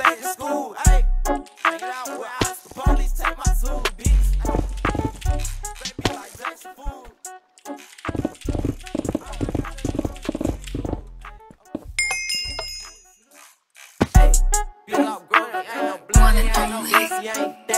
back to school, ayy. Take it out where I ask the police, take my tool, bitch. Baby like Jackson food. Ayy, be up growing, ain't no blood, ain't no easy, ain't